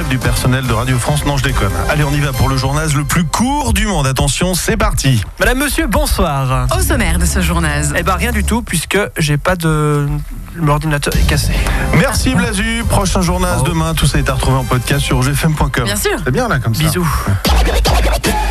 du personnel de Radio France. Non, je déconne. Allez, on y va pour le journal le plus court du monde. Attention, c'est parti. Madame, monsieur, bonsoir. Au sommaire de ce journal. Eh ben rien du tout, puisque j'ai pas de... L'ordinateur est cassé. Merci Blazu. Prochain journal demain. Tout ça est à retrouver en podcast sur gfm.com. Bien sûr. C'est bien là comme ça. Bisous.